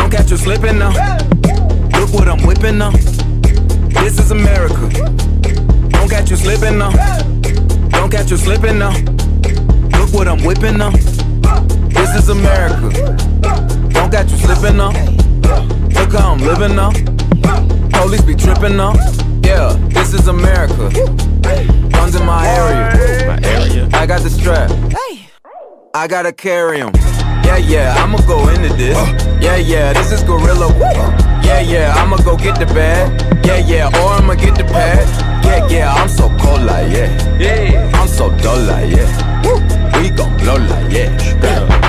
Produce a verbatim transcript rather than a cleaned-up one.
Don't catch you slipping now. Look what I'm whipping now. This is America. Don't catch you slipping now. Don't catch you slipping now. Look what I'm whipping now. This is America. Don't catch you slipping now. Look how I'm living now. Police be tripping now. Yeah, this is America. Guns in my area. My area. I got the strap. I gotta carry 'em. Yeah, yeah, I'ma go into this. Yeah, yeah, this is gorilla. Yeah, yeah, I'ma go get the bag. Yeah, yeah, or I'ma get the pad. Yeah, yeah, I'm so cold like yeah. Yeah, I'm so dull like yeah. We gon' blow like yeah.